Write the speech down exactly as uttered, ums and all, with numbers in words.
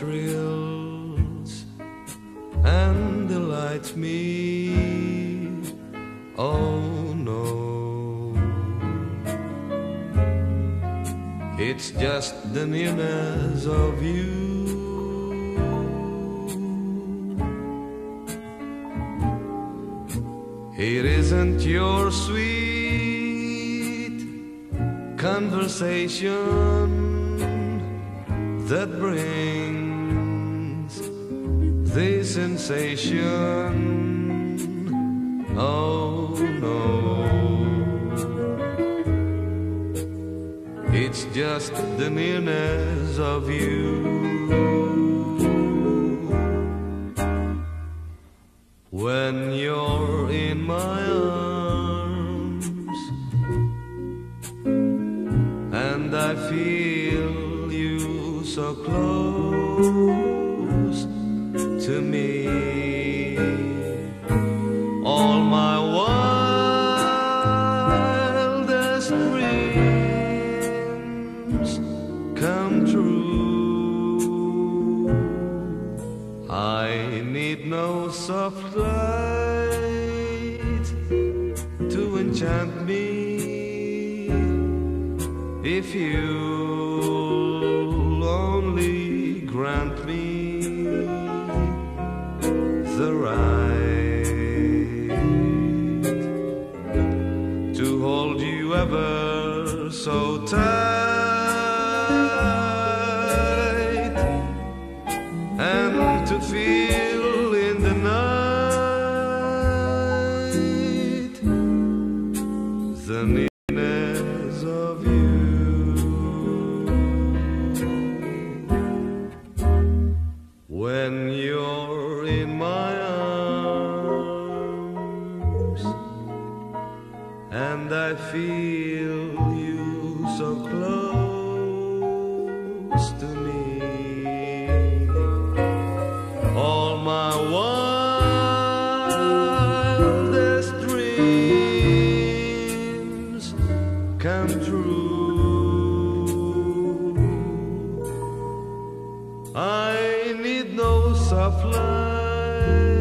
thrills and delights me. Oh no, it's just the nearness of you. It isn't your sweet conversation that brings this sensation. Oh no, it's just the nearness of you. When you're in my arms and I feel you so close to me, all my wildest dreams come true. I need no soft light to enchant me. If you'll only grant me the right to hold you ever so tight and to feel in the night the nearness of you. When you're in my arms and I feel you so close to me, all my wildest dreams come true. I need no soft light